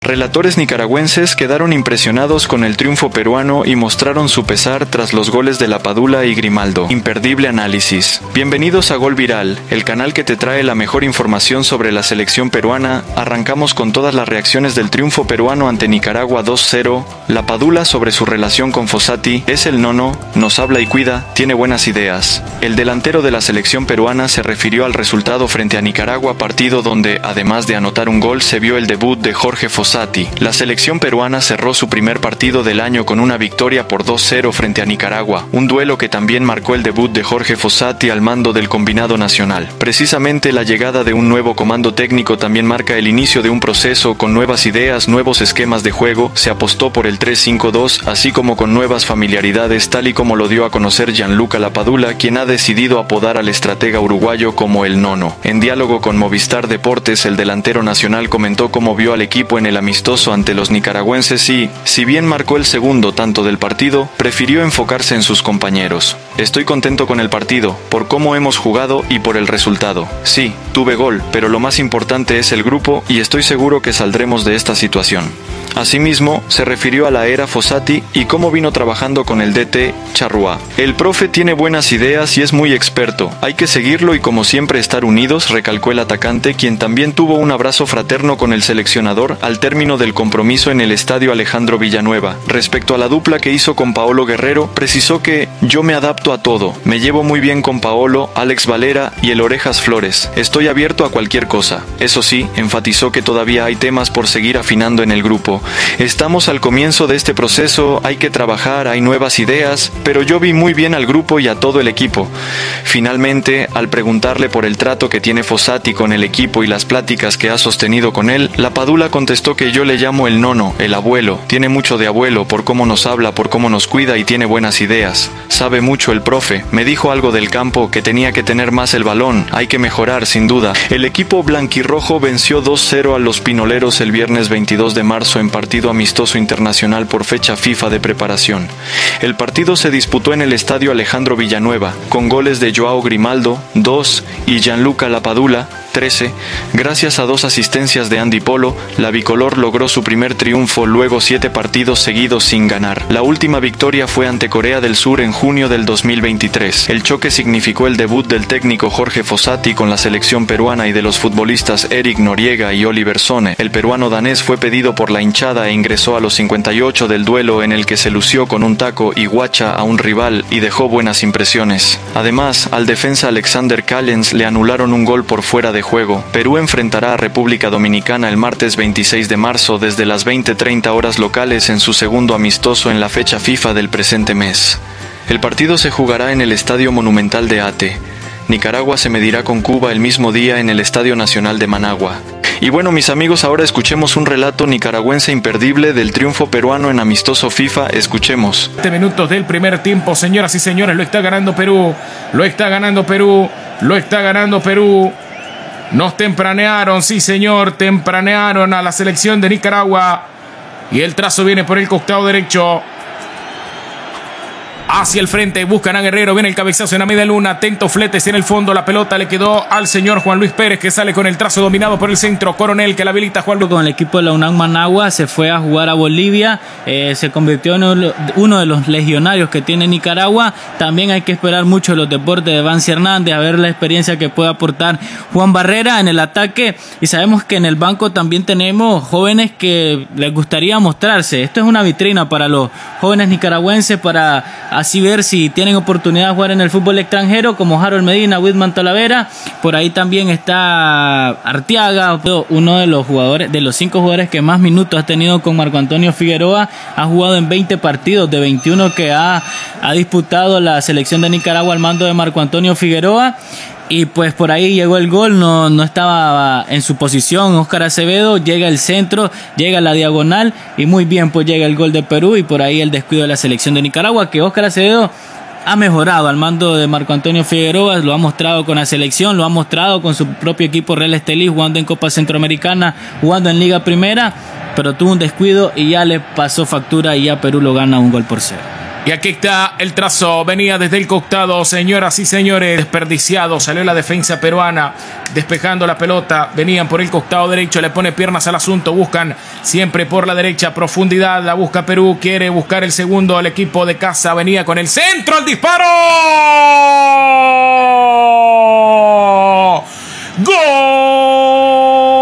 Relatores nicaragüenses quedaron impresionados con el triunfo peruano y mostraron su pesar tras los goles de Lapadula y Grimaldo. Imperdible análisis. Bienvenidos a Gol Viral, el canal que te trae la mejor información sobre la selección peruana. Arrancamos con todas las reacciones del triunfo peruano ante Nicaragua 2-0. Lapadula sobre su relación con Fossati: es el nono, nos habla y cuida, tiene buenas ideas. El delantero de la selección peruana se refirió al resultado frente a Nicaragua, partido donde, además de anotar un gol, se vio el debut de Jorge Fossati. La selección peruana cerró su primer partido del año con una victoria por 2-0 frente a Nicaragua, un duelo que también marcó el debut de Jorge Fossati al mando del combinado nacional. Precisamente la llegada de un nuevo comando técnico también marca el inicio de un proceso con nuevas ideas, nuevos esquemas de juego. Se apostó por el 3-5-2, así como con nuevas familiaridades, tal y como lo dio a conocer Gianluca Lapadula, quien ha decidido apodar al estratega uruguayo como el nono. En diálogo con Movistar Deportes, el delantero nacional comentó cómo vio al equipo en el amistoso ante los nicaragüenses y, si bien marcó el segundo tanto del partido, prefirió enfocarse en sus compañeros. Estoy contento con el partido, por cómo hemos jugado y por el resultado. Sí, tuve gol, pero lo más importante es el grupo y estoy seguro que saldremos de esta situación. Asimismo, se refirió a la era Fossati y cómo vino trabajando con el DT Charrúa. El profe tiene buenas ideas y es muy experto. Hay que seguirlo y como siempre estar unidos, recalcó el atacante, quien también tuvo un abrazo fraterno con el seleccionador al término del compromiso en el estadio Alejandro Villanueva. Respecto a la dupla que hizo con Paolo Guerrero, precisó que yo me adapto a todo. Me llevo muy bien con Paolo, Alex Valera y el Orejas Flores. Estoy abierto a cualquier cosa. Eso sí, enfatizó que todavía hay temas por seguir afinando en el grupo. Estamos al comienzo de este proceso, hay que trabajar, hay nuevas ideas, pero yo vi muy bien al grupo y a todo el equipo. Finalmente, al preguntarle por el trato que tiene Fossati con el equipo y las pláticas que ha sostenido con él, Lapadula contestó que yo le llamo el nono, el abuelo. Tiene mucho de abuelo por cómo nos habla, por cómo nos cuida y tiene buenas ideas. Sabe mucho el profe. Me dijo algo del campo, que tenía que tener más el balón, hay que mejorar sin duda. El equipo blanquirrojo venció 2-0 a los Pinoleros el viernes 22 de marzo en partido amistoso internacional por fecha FIFA de preparación. El partido se disputó en el estadio Alejandro Villanueva, con goles de Joao Grimaldo, 2, y Gianluca Lapadula, 13. Gracias a 2 asistencias de Andy Polo, la bicolor logró su primer triunfo luego 7 partidos seguidos sin ganar. La última victoria fue ante Corea del Sur en junio del 2023. El choque significó el debut del técnico Jorge Fossati con la selección peruana y de los futbolistas Eric Noriega y Oliver Sone. El peruano danés fue pedido por la hinchada e ingresó a los 58 del duelo, en el que se lució con un taco y guacha a un rival y dejó buenas impresiones. Además, al defensa Alexander Callens le anularon un gol por fuera de juego. Perú enfrentará a República Dominicana el martes 26 de marzo desde las 20:30 horas locales en su segundo amistoso en la fecha FIFA del presente mes. El partido se jugará en el Estadio Monumental de Ate. Nicaragua se medirá con Cuba el mismo día en el Estadio Nacional de Managua. Y bueno, mis amigos, ahora escuchemos un relato nicaragüense imperdible del triunfo peruano en amistoso FIFA. Escuchemos. 7 minutos del primer tiempo, señoras y señores, lo está ganando Perú, lo está ganando Perú, lo está ganando Perú. Nos tempranearon, sí señor, tempranearon a la selección de Nicaragua. Y el trazo viene por el costado derecho. Hacia el frente, buscan a Guerrero, viene el cabezazo en la media luna, atento Fletes en el fondo, la pelota le quedó al señor Juan Luis Pérez, que sale con el trazo dominado por el centro. Coronel, que la habilita Juan Luis. Con el equipo de la UNAM Managua se fue a jugar a Bolivia, se convirtió en uno de los legionarios que tiene Nicaragua. También hay que esperar mucho de los deportes de Vancy Hernández, a ver la experiencia que puede aportar Juan Barrera en el ataque, y sabemos que en el banco también tenemos jóvenes que les gustaría mostrarse. Esto es una vitrina para los jóvenes nicaragüenses, para así ver si tienen oportunidad de jugar en el fútbol extranjero, como Harold Medina, Whitman Talavera. Por ahí también está Arteaga, uno de los jugadores, de los 5 jugadores que más minutos ha tenido con Marco Antonio Figueroa. Ha jugado en 20 partidos de 21 que ha disputado la selección de Nicaragua al mando de Marco Antonio Figueroa. Y pues por ahí llegó el gol, no estaba en su posición Óscar Acevedo, llega el centro, llega la diagonal y muy bien, pues llega el gol de Perú. Y por ahí el descuido de la selección de Nicaragua, que Óscar Acevedo ha mejorado al mando de Marco Antonio Figueroa, lo ha mostrado con la selección, lo ha mostrado con su propio equipo Real Estelí, jugando en Copa Centroamericana, jugando en Liga Primera, pero tuvo un descuido y ya le pasó factura y ya Perú lo gana 1-0. Y aquí está el trazo, venía desde el costado, señoras y señores, desperdiciado, salió la defensa peruana, despejando la pelota, venían por el costado derecho, le pone piernas al asunto, buscan siempre por la derecha, profundidad, la busca Perú, quiere buscar el segundo al equipo de casa, venía con el centro, el disparo, ¡gol!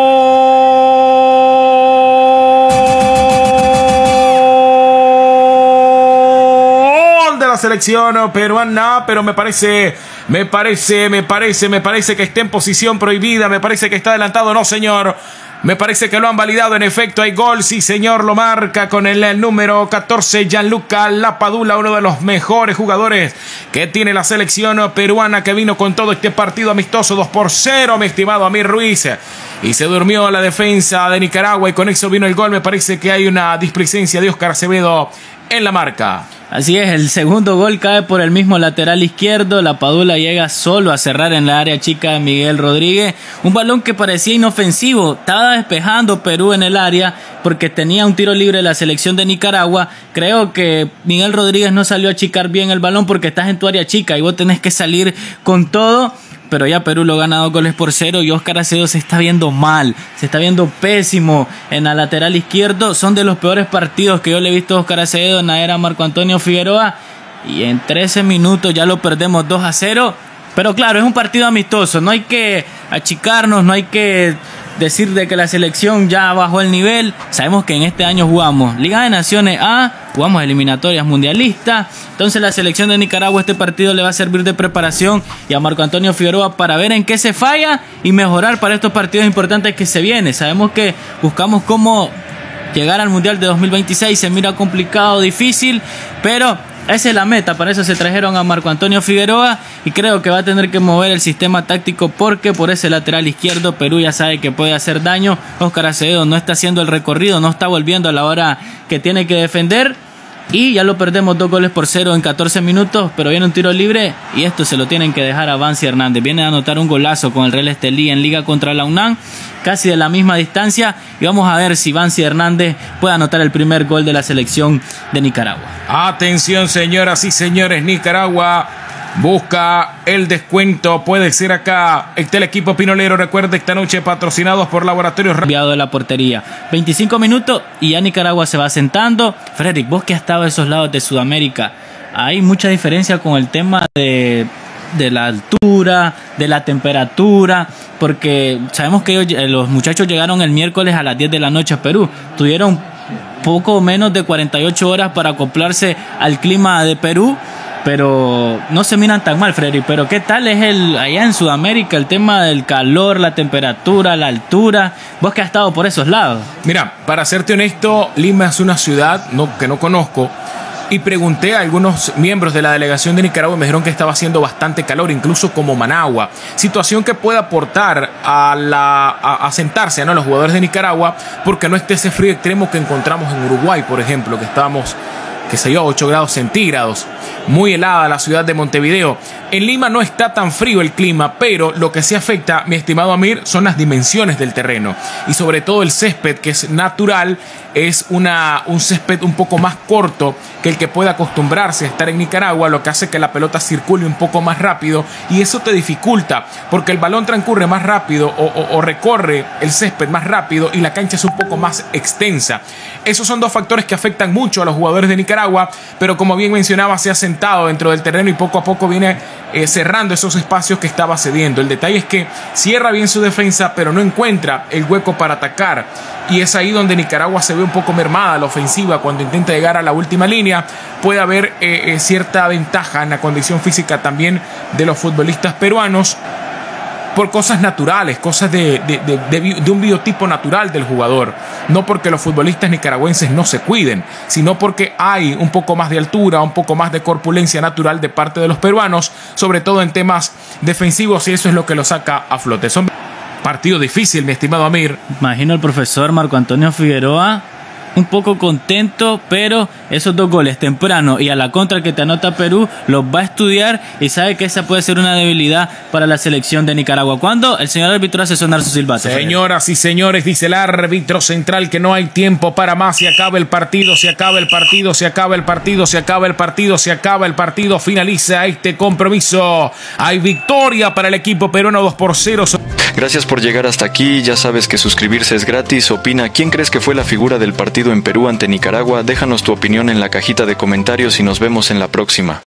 Selección peruana, pero me parece que está en posición prohibida, me parece que está adelantado, no señor, me parece que lo han validado, en efecto hay gol, sí señor, lo marca con el número 14 Gianluca Lapadula, uno de los mejores jugadores que tiene la selección peruana, que vino con todo este partido amistoso, 2-0, mi estimado Amir Ruiz, y se durmió la defensa de Nicaragua y con eso vino el gol. Me parece que hay una displicencia de Óscar Acevedo en la marca. Así es, el segundo gol cae por el mismo lateral izquierdo. Lapadula llega solo a cerrar en la área chica de Miguel Rodríguez. Un balón que parecía inofensivo. Estaba despejando Perú en el área porque tenía un tiro libre de la selección de Nicaragua. Creo que Miguel Rodríguez no salió a achicar bien el balón porque estás en tu área chica y vos tenés que salir con todo. Pero ya Perú lo gana 2-0 y Óscar Acevedo se está viendo mal, se está viendo pésimo en la lateral izquierdo. Son de los peores partidos que yo le he visto a Óscar Acevedo en la era Marco Antonio Figueroa. Y en 13 minutos ya lo perdemos 2-0. Pero claro, es un partido amistoso, no hay que achicarnos, no hay que decir de que la selección ya bajó el nivel. Sabemos que en este año jugamos Liga de Naciones A, jugamos eliminatorias mundialistas. Entonces la selección de Nicaragua, este partido le va a servir de preparación y a Marco Antonio Figueroa para ver en qué se falla y mejorar para estos partidos importantes que se vienen. Sabemos que buscamos cómo llegar al Mundial de 2026, se mira complicado, difícil, pero esa es la meta. Para eso se trajeron a Marco Antonio Figueroa y creo que va a tener que mover el sistema táctico porque por ese lateral izquierdo Perú ya sabe que puede hacer daño. Óscar Acevedo no está haciendo el recorrido, no está volviendo a la hora que tiene que defender y ya lo perdemos 2-0 en 14 minutos, pero viene un tiro libre y esto se lo tienen que dejar a Vancy Hernández. Viene a anotar un golazo con el Real Estelí en Liga contra la UNAM, casi de la misma distancia, y vamos a ver si Vancy Hernández puede anotar el primer gol de la selección de Nicaragua. Atención, señoras y señores, Nicaragua busca el descuento, puede ser acá. Está el equipo pinolero, recuerde, esta noche patrocinados por Laboratorios Enviado de la portería, 25 minutos y ya Nicaragua se va sentando. Frederick, vos que has estado a esos lados de Sudamérica, hay mucha diferencia con el tema de la altura, de la temperatura, porque sabemos que los muchachos llegaron el miércoles a las 10 de la noche a Perú, tuvieron poco menos de 48 horas para acoplarse al clima de Perú, pero no se miran tan mal, Freddy. Pero ¿qué tal es allá en Sudamérica el tema del calor, la temperatura, la altura? Vos que has estado por esos lados. Mira, para serte honesto, Lima es una ciudad que no conozco. Y pregunté a algunos miembros de la delegación de Nicaragua y me dijeron que estaba haciendo bastante calor, incluso como Managua. Situación que puede aportar a sentarse a los jugadores de Nicaragua, porque no esté ese frío extremo que encontramos en Uruguay, por ejemplo, que estábamos, qué sé yo, 8 grados centígrados. Muy helada la ciudad de Montevideo. En Lima no está tan frío el clima, pero lo que sí afecta, mi estimado Amir, son las dimensiones del terreno. Y sobre todo el césped, que es natural, es un césped un poco más corto que el que puede acostumbrarse a estar en Nicaragua, lo que hace que la pelota circule un poco más rápido y eso te dificulta, porque el balón transcurre más rápido o recorre el césped más rápido y la cancha es un poco más extensa. Esos son dos factores que afectan mucho a los jugadores de Nicaragua, pero como bien mencionaba, se ha sentado dentro del terreno y poco a poco viene cerrando esos espacios que estaba cediendo. El detalle es que cierra bien su defensa, pero no encuentra el hueco para atacar. Y es ahí donde Nicaragua se ve un poco mermada la ofensiva. Cuando intenta llegar a la última línea, puede haber cierta ventaja en la condición física también de los futbolistas peruanos, por cosas naturales, cosas de un biotipo natural del jugador. No porque los futbolistas nicaragüenses no se cuiden, sino porque hay un poco más de altura, un poco más de corpulencia natural de parte de los peruanos, sobre todo en temas defensivos, y eso es lo que lo saca a flote. Son partido difícil, mi estimado Amir. Imagino el profesor Marco Antonio Figueroa un poco contento, pero esos 2 goles temprano y a la contra que te anota Perú los va a estudiar y sabe que esa puede ser una debilidad para la selección de Nicaragua. Cuando el señor árbitro hace sonar su silbato. Señoras y señores, dice el árbitro central que no hay tiempo para más. Se acaba el partido, se acaba el partido, se acaba el partido, se acaba el partido, se acaba el partido. Finaliza este compromiso. Hay victoria para el equipo peruano 2-0. Gracias por llegar hasta aquí. Ya sabes que suscribirse es gratis. Opina quién crees que fue la figura del partido en Perú ante Nicaragua. Déjanos tu opinión en la cajita de comentarios y nos vemos en la próxima.